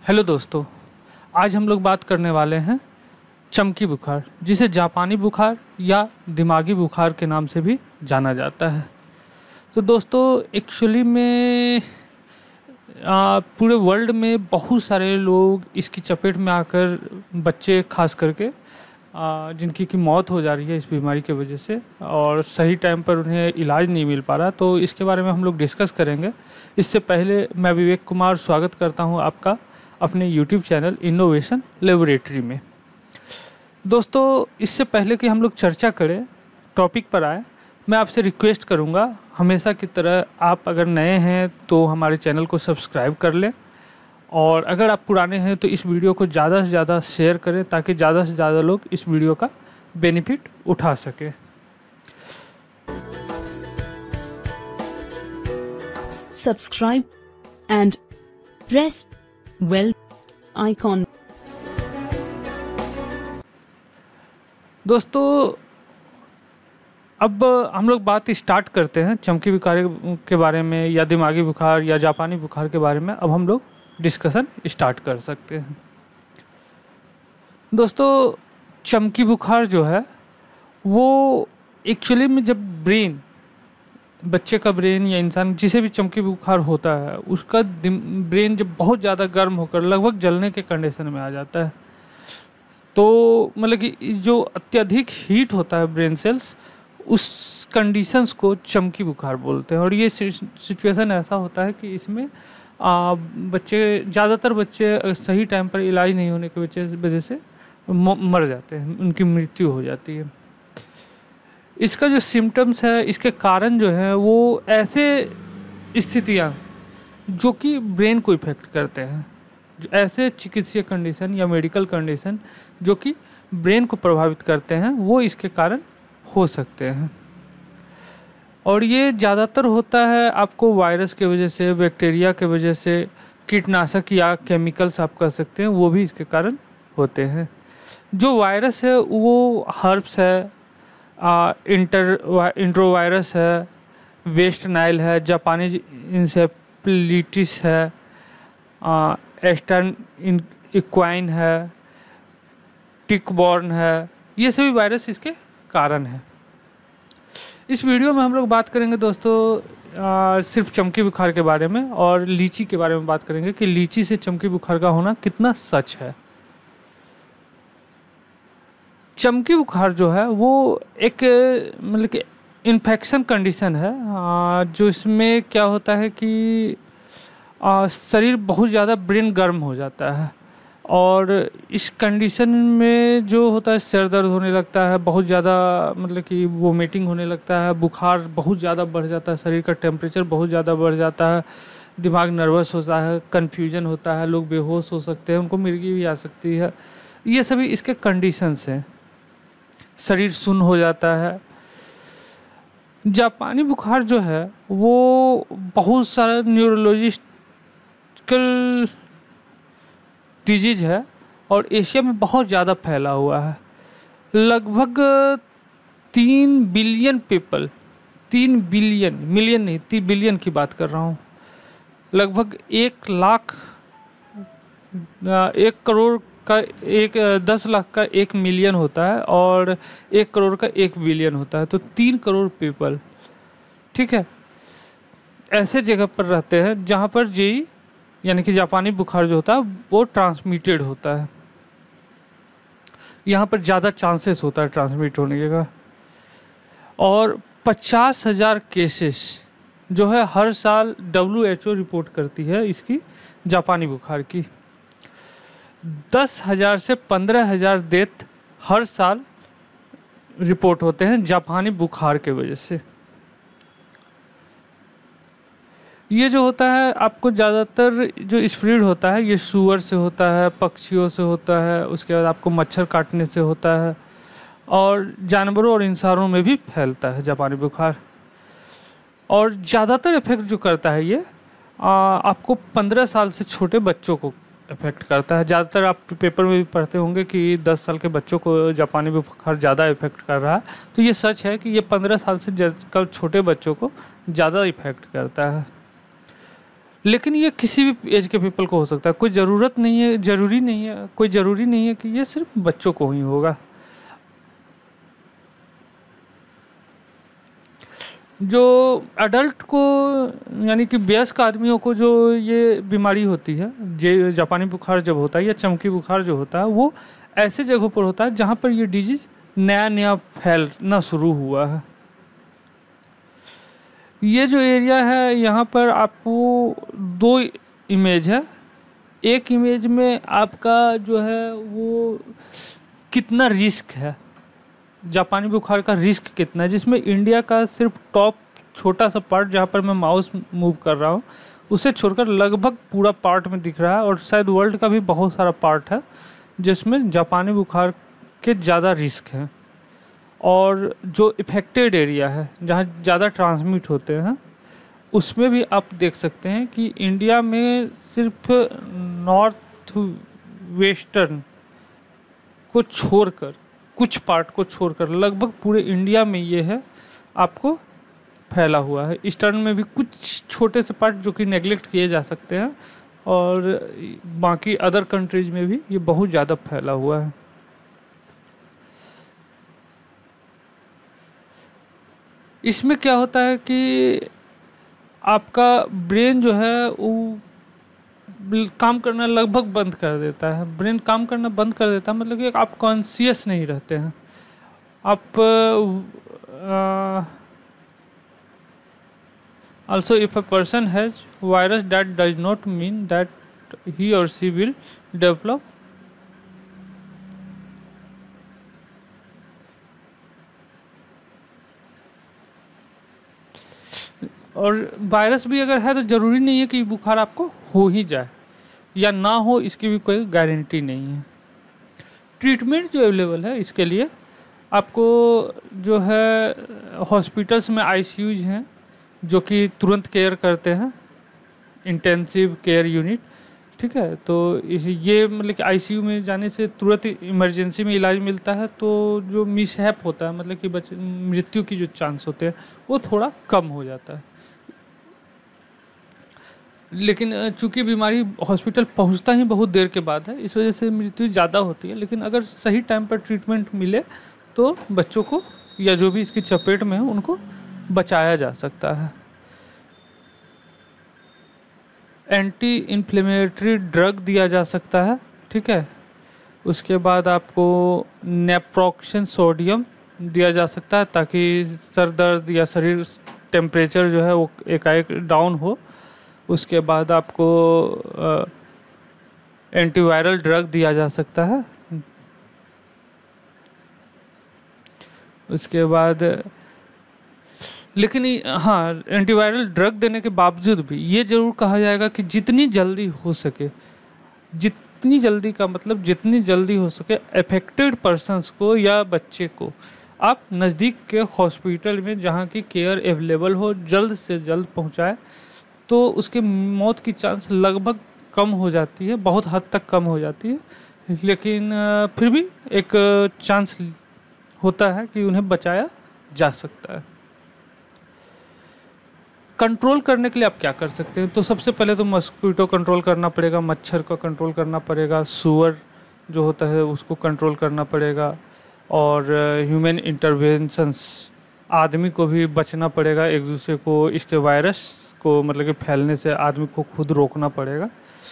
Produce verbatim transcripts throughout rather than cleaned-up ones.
Hello दोस्तों, आज हम लोग बात करने वाले हैं चमकी बुखार, जिसे जापानी बुखार या दिमागी बुखार के नाम से भी जाना जाता है। तो दोस्तों एक्चुअली में आ, पूरे वर्ल्ड में बहुत सारे लोग इसकी चपेट में आकर, बच्चे खास करके आ, जिनकी की मौत हो जा रही है इस बीमारी की वजह से, और सही टाइम पर उन्हें इलाज नहीं मिल पा रहा। तो इसके बारे में हम लोग डिस्कस करेंगे। इससे पहले मैं विवेक कुमार स्वागत करता हूं आपका अपने यूट्यूब चैनल इनोवेशन लेबोरेटरी में। दोस्तों इससे पहले कि हम लोग चर्चा करें, टॉपिक पर आए, मैं आपसे रिक्वेस्ट करूंगा हमेशा की तरह, आप अगर नए हैं तो हमारे चैनल को सब्सक्राइब कर लें, और अगर आप पुराने हैं तो इस वीडियो को ज़्यादा से ज़्यादा शेयर करें ताकि ज़्यादा से ज़्यादा लोग इस वीडियो का बेनिफिट उठा सकें। Subscribe and press bell icon. दोस्तों अब हम लोग बात स्टार्ट करते हैं चमकी बुखार के बारे में, या दिमागी बुखार या जापानी बुखार के बारे में। अब हम लोग डिस्कशन स्टार्ट कर सकते हैं। दोस्तों चमकी बुखार जो है वो एक्चुअली में, जब ब्रेन, बच्चे का ब्रेन या इंसान जिसे भी चमकी बुखार होता है, उसका ब्रेन जब बहुत ज़्यादा गर्म होकर लगभग जलने के कंडीशन में आ जाता है, तो मतलब कि जो अत्यधिक हीट होता है ब्रेन सेल्स, उस कंडीशंस को चमकी बुखार बोलते हैं। और ये सिचुएशन ऐसा होता है कि इसमें आ, बच्चे, ज़्यादातर बच्चे सही टाइम पर इलाज नहीं होने की वजह से मर जाते हैं, उनकी मृत्यु हो जाती है। इसका जो सिम्टम्स है, इसके कारण जो है वो ऐसे स्थितियाँ जो कि ब्रेन को इफ़ेक्ट करते हैं, जो ऐसे चिकित्सीय कंडीशन या मेडिकल कंडीशन जो कि ब्रेन को प्रभावित करते हैं, वो इसके कारण हो सकते हैं। और ये ज़्यादातर होता है आपको वायरस के वजह से, बैक्टीरिया के वजह से, कीटनाशक या केमिकल्स आप कह सकते हैं, वो भी इसके कारण होते हैं। जो वायरस है वो हर्ब्स है, आ, इंटर इंट्रोवायरस है, वेस्ट नाइल है, जापानी इंसेफ्लाइटिस है, एस्टर्न इक्वाइन है, टिकबॉर्न है, ये सभी वायरस इसके कारण है। इस वीडियो में हम लोग बात करेंगे दोस्तों आ, सिर्फ चमकी बुखार के बारे में, और लीची के बारे में बात करेंगे कि लीची से चमकी बुखार का होना कितना सच है। चमकी बुखार जो है वो एक मतलब कि इन्फेक्शन कंडीशन है, आ, जो इसमें क्या होता है कि आ, शरीर बहुत ज़्यादा ब्रेन गर्म हो जाता है, और इस कंडीशन में जो होता है सिर दर्द होने लगता है, बहुत ज़्यादा मतलब कि वोमिटिंग होने लगता है, बुखार बहुत ज़्यादा बढ़ जाता है, शरीर का टेम्परेचर बहुत ज़्यादा बढ़ जाता है, दिमाग नर्वस होता है, कन्फ्यूजन होता है, लोग बेहोश हो सकते हैं, उनको मिर्गी भी आ सकती है। ये सभी इसके कंडीशंस हैं। शरीर सुन्न हो जाता है। जापानी बुखार जो है वो बहुत सारा न्यूरोलॉजिकल डिजीज है, और एशिया में बहुत ज़्यादा फैला हुआ है। लगभग तीन बिलियन पीपल, तीन बिलियन, मिलियन नहीं, तीन बिलियन की बात कर रहा हूँ, लगभग एक लाख, एक करोड़ का एक दस लाख का एक मिलियन होता है, और एक करोड़ का एक बिलियन होता है, तो तीन करोड़ पीपल, ठीक है, ऐसे जगह पर रहते हैं जहाँ पर जी यानी कि जापानी बुखार जो होता है वो ट्रांसमिटेड होता है। यहाँ पर ज़्यादा चांसेस होता है ट्रांसमिट होने का। और पचास हज़ार केसेस जो है हर साल डब्ल्यू एच ओ रिपोर्ट करती है इसकी, जापानी बुखार की। दस हज़ार से पंद्रह हज़ार डेथ हर साल रिपोर्ट होते हैं जापानी बुखार के वजह से। ये जो होता है आपको ज़्यादातर जो स्प्रेड होता है, ये सूअर से होता है, पक्षियों से होता है, उसके बाद आपको मच्छर काटने से होता है, और जानवरों और इंसानों में भी फैलता है जापानी बुखार। और ज़्यादातर इफेक्ट जो करता है ये आ, आपको पंद्रह साल से छोटे बच्चों को इफेक्ट करता है। ज़्यादातर आप पेपर में भी पढ़ते होंगे कि दस साल के बच्चों को जापानी बुखार ज़्यादा इफेक्ट कर रहा है, तो ये सच है कि ये पंद्रह साल से छोटे बच्चों को ज़्यादा इफेक्ट करता है। लेकिन ये किसी भी एज के पीपल को हो सकता है, कोई ज़रूरत नहीं है, ज़रूरी नहीं है, कोई ज़रूरी नहीं है कि ये सिर्फ बच्चों को ही होगा। जो अडल्ट को यानी कि वयस्क आदमियों को जो ये बीमारी होती है, जे जापानी बुखार जब होता है या चमकी बुखार जो होता है, वो ऐसे जगहों पर होता है जहाँ पर ये डिजीज़ नया नया फैलना शुरू हुआ है। ये जो एरिया है यहाँ पर आपको दो इमेज है। एक इमेज में आपका जो है वो कितना रिस्क है, जापानी बुखार का रिस्क कितना है, जिसमें इंडिया का सिर्फ टॉप छोटा सा पार्ट जहाँ पर मैं माउस मूव कर रहा हूँ उसे छोड़कर लगभग पूरा पार्ट में दिख रहा है। और शायद वर्ल्ड का भी बहुत सारा पार्ट है जिसमें जापानी बुखार के ज़्यादा रिस्क हैं। और जो इफेक्टेड एरिया है जहाँ ज़्यादा ट्रांसमिट होते हैं उसमें भी आप देख सकते हैं कि इंडिया में सिर्फ नॉर्थ वेस्टर्न को छोड़कर, कुछ पार्ट को छोड़कर लगभग पूरे इंडिया में ये है आपको फैला हुआ है। ईस्टर्न में भी कुछ छोटे से पार्ट जो कि नेगलेक्ट किए जा सकते हैं, और बाकी अदर कंट्रीज में भी ये बहुत ज़्यादा फैला हुआ है। इसमें क्या होता है कि आपका ब्रेन जो है वो काम करना लगभग बंद कर देता है। ब्रेन काम करना बंद कर देता है मतलब कि आप कॉन्शियस नहीं रहते हैं। आप also if a person has virus that does not mean that he or she will develop और वायरस भी अगर है तो ज़रूरी नहीं है कि बुखार आपको हो ही जाए या ना हो, इसकी भी कोई गारंटी नहीं है। ट्रीटमेंट जो अवेलेबल है इसके लिए आपको जो है हॉस्पिटल्स में आईसीयूज हैं जो कि तुरंत केयर करते हैं, इंटेंसिव केयर यूनिट, ठीक है। तो इस ये मतलब कि आईसीयू में जाने से तुरंत इमरजेंसी में इलाज मिलता है, तो जो मिसहैप होता है मतलब कि बच्चे मृत्यु की जो चांस होते हैं वो थोड़ा कम हो जाता है। लेकिन चूंकि बीमारी हॉस्पिटल पहुंचता ही बहुत देर के बाद है, इस वजह से मृत्यु ज़्यादा होती है। लेकिन अगर सही टाइम पर ट्रीटमेंट मिले तो बच्चों को या जो भी इसकी चपेट में है उनको बचाया जा सकता है। एंटी इन्फ्लेमेटरी ड्रग दिया जा सकता है, ठीक है। उसके बाद आपको नेप्रोक्सन सोडियम दिया जा सकता है ताकि सर दर्द या शरीर टेम्परेचर जो है वो एकाएक डाउन हो। उसके बाद आपको एंटीवायरल ड्रग दिया जा सकता है। उसके बाद लेकिन हाँ, एंटीवायरल ड्रग देने के बावजूद भी ये ज़रूर कहा जाएगा कि जितनी जल्दी हो सके, जितनी जल्दी का मतलब जितनी जल्दी हो सके अफेक्टेड पर्सन्स को या बच्चे को आप नज़दीक के हॉस्पिटल में जहाँ की केयर अवेलेबल हो जल्द से जल्द पहुँचाए, तो उसके मौत की चांस लगभग कम हो जाती है, बहुत हद तक कम हो जाती है। लेकिन फिर भी एक चांस होता है कि उन्हें बचाया जा सकता है। कंट्रोल करने के लिए आप क्या कर सकते हैं? तो सबसे पहले तो मस्कीटो कंट्रोल करना पड़ेगा, मच्छर का कंट्रोल करना पड़ेगा, सुअर जो होता है उसको कंट्रोल करना पड़ेगा, और ह्यूमन इंटरवेंशंस, आदमी को भी बचना पड़ेगा एक दूसरे को, इसके वायरस को मतलब कि फैलने से आदमी को खुद रोकना पड़ेगा।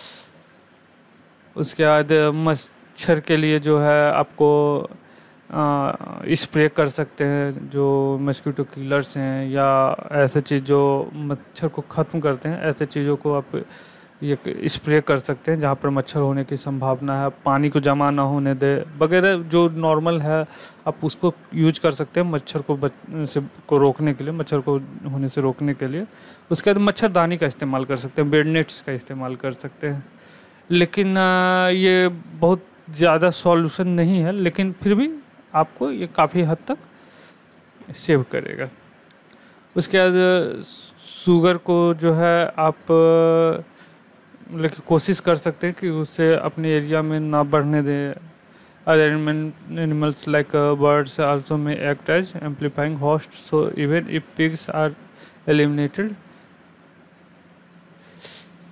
उसके बाद मच्छर के लिए जो है आपको स्प्रे कर सकते हैं जो मस्कीटो किलर्स हैं, या ऐसे चीज़ जो मच्छर को ख़त्म करते हैं, ऐसे चीज़ों को आप ये स्प्रे कर सकते हैं जहाँ पर मच्छर होने की संभावना है। पानी को जमा ना होने दे वगैरह जो नॉर्मल है आप उसको यूज कर सकते हैं मच्छर को बच से को रोकने के लिए, मच्छर को होने से रोकने के लिए। उसके बाद मच्छरदानी का इस्तेमाल कर सकते हैं, बेड नेट्स का इस्तेमाल कर सकते हैं। लेकिन ये बहुत ज़्यादा सॉल्यूशन नहीं है, लेकिन फिर भी आपको ये काफ़ी हद तक सेव करेगा। उसके बाद शुगर को जो है आप मतलब कोशिश कर सकते हैं कि उसे अपने एरिया में ना बढ़ने दें। Other animals like birds also में act as amplifying host, so even if pigs are eliminated.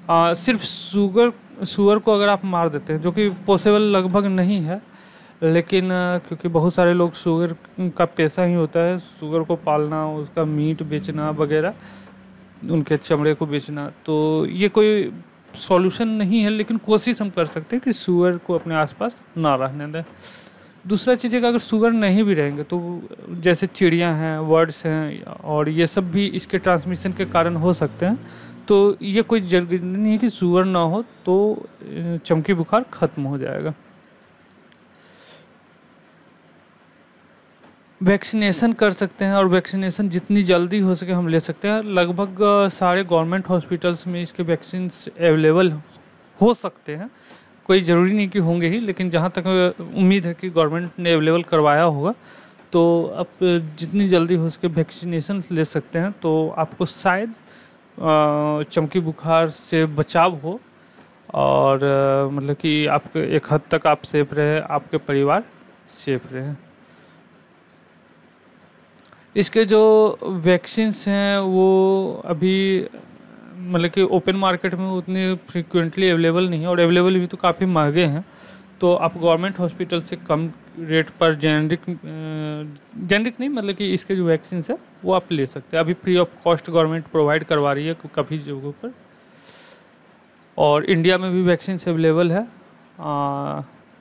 Uh, सिर्फ शुगर शुगर को अगर आप मार देते हैं, जो कि पॉसिबल लगभग नहीं है, लेकिन क्योंकि बहुत सारे लोग शुगर का पेशा ही होता है, शुगर को पालना, उसका मीट बेचना वगैरह, उनके चमड़े को बेचना, तो ये कोई सॉल्यूशन नहीं है, लेकिन कोशिश हम कर सकते हैं कि शुगर को अपने आसपास ना रहने दें। दूसरा चीज़ है कि अगर शुगर नहीं भी रहेंगे तो जैसे चिड़ियाँ हैं, बर्ड्स हैं, और ये सब भी इसके ट्रांसमिशन के कारण हो सकते हैं, तो ये कोई जरूरी नहीं है कि शुगर ना हो तो चमकी बुखार ख़त्म हो जाएगा। वैक्सीनेशन कर सकते हैं, और वैक्सीनेशन जितनी जल्दी हो सके हम ले सकते हैं। लगभग सारे गवर्नमेंट हॉस्पिटल्स में इसके वैक्सीन अवेलेबल हो सकते हैं, कोई ज़रूरी नहीं कि होंगे ही, लेकिन जहाँ तक उम्मीद है कि गवर्नमेंट ने अवेलेबल करवाया होगा, तो आप जितनी जल्दी हो सके वैक्सीनेशन ले सकते हैं, तो आपको शायद चमकी बुखार से बचाव हो, और मतलब कि आप एक हद तक आप सेफ रहे, आपके परिवार सेफ रहे। इसके जो वैक्सीन्स हैं वो अभी मतलब कि ओपन मार्केट में उतने फ्रीक्वेंटली अवेलेबल नहीं है, और अवेलेबल भी तो काफ़ी महंगे हैं, तो आप गवर्नमेंट हॉस्पिटल से कम रेट पर जेनरिक जेनरिक नहीं मतलब कि इसके जो वैक्सीन्स है वो आप ले सकते हैं। अभी free of cost government provide करवा रही है काफ़ी जगहों पर, और इंडिया में भी वैक्सीन्स अवेलेबल है। आ,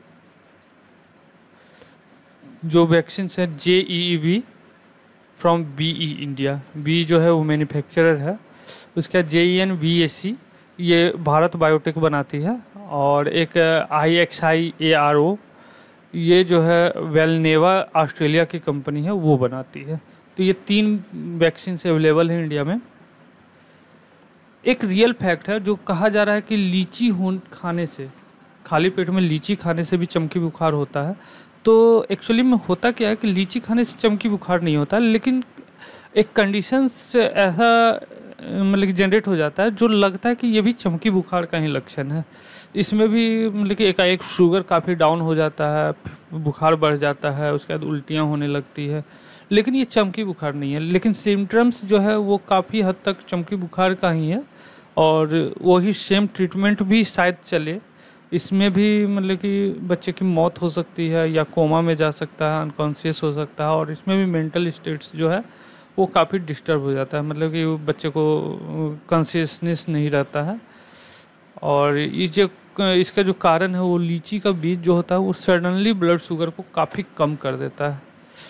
जो वैक्सीन्स है J E V from B E India, B जो है वो मैन्युफैक्चरर है, उसका जे ई एन वी ए सी ये भारत बायोटेक बनाती है, और एक आई x I A R O ये जो है वेलनेवा ऑस्ट्रेलिया की कंपनी है वो बनाती है। तो ये तीन वैक्सीन से अवेलेबल है इंडिया में। एक रियल फैक्ट है जो कहा जा रहा है कि लीची हो खाने से, खाली पेट में लीची खाने से भी चमकी बुखार होता है। तो एक्चुअली में होता क्या है कि लीची खाने से चमकी बुखार नहीं होता, लेकिन एक कंडीशन से ऐसा मतलब कि जनरेट हो जाता है जो लगता है कि ये भी चमकी बुखार का ही लक्षण है। इसमें भी मतलब कि एकाएक शुगर काफ़ी डाउन हो जाता है, बुखार बढ़ जाता है, उसके बाद उल्टियाँ होने लगती है, लेकिन ये चमकी बुखार नहीं है। लेकिन सिम्टम्स जो है वो काफ़ी हद तक चमकी बुखार का ही है, और वही सेम ट्रीटमेंट भी शायद चले। इसमें भी मतलब कि बच्चे की मौत हो सकती है, या कोमा में जा सकता है, अनकॉन्शियस हो सकता है, और इसमें भी मेंटल स्टेट्स जो है वो काफ़ी डिस्टर्ब हो जाता है, मतलब कि बच्चे को कॉन्शियसनेस नहीं रहता है। और ये जो इसका जो कारण है वो लीची का बीज जो होता है वो सडनली ब्लड शुगर को काफ़ी कम कर देता है।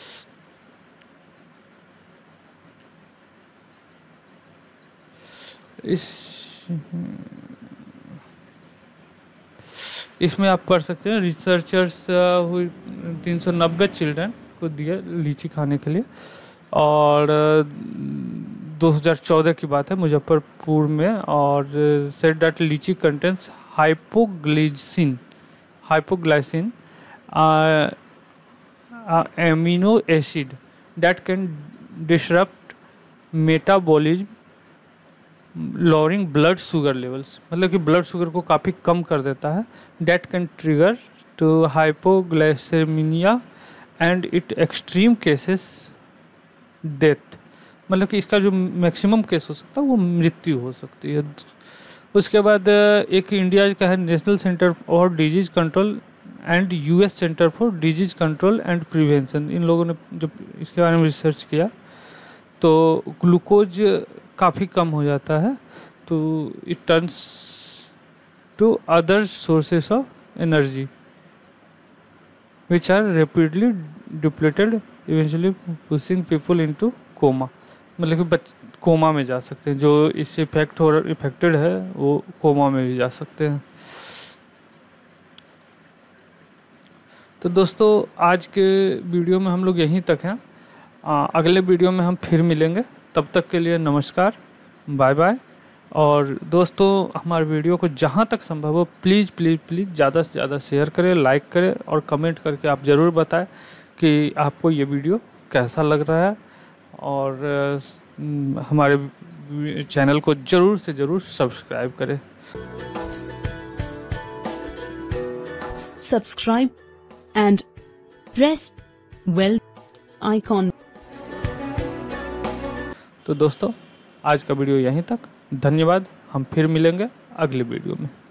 इस इसमें आप पढ़ सकते हैं रिसर्चर्स हुई तीन सौ नब्बे चिल्ड्रन को दिया लीची खाने के लिए, और दो हज़ार चौदह की बात है मुजफ्फरपुर में, और said that litchi contents hypoglycin hypoglycin amino acid that can disrupt metabolism lowering blood sugar levels, मतलब कि ब्लड शुगर को काफ़ी कम कर देता है। That can trigger to hypoglycaemia and it extreme cases death, मतलब कि इसका जो मैक्सिमम केस हो सकता है वो मृत्यु हो सकती है। उसके बाद एक इंडिया का है national centre for disease control and US centre for disease control and prevention, इन लोगों ने जब इसके बारे में रिसर्च किया तो ग्लूकोज काफ़ी कम हो जाता है, तो it turns to other sources of energy which are rapidly depleted eventually pushing people into coma, मतलब कि बच्चे कोमा में जा सकते हैं, जो इससे इफेक्ट हो इफेक्टेड है वो कोमा में भी जा सकते हैं। तो दोस्तों आज के वीडियो में हम लोग यहीं तक हैं, आ, अगले वीडियो में हम फिर मिलेंगे, तब तक के लिए नमस्कार, बाय बाय। और दोस्तों हमारे वीडियो को जहाँ तक संभव हो प्लीज़ प्लीज़ प्लीज़ ज़्यादा से ज़्यादा शेयर करें, लाइक करें, और कमेंट करके आप ज़रूर बताएं कि आपको ये वीडियो कैसा लग रहा है, और हमारे चैनल को ज़रूर से ज़रूर सब्सक्राइब करें। Subscribe and press bell icon. तो दोस्तों आज का वीडियो यहीं तक, धन्यवाद। हम फिर मिलेंगे अगले वीडियो में।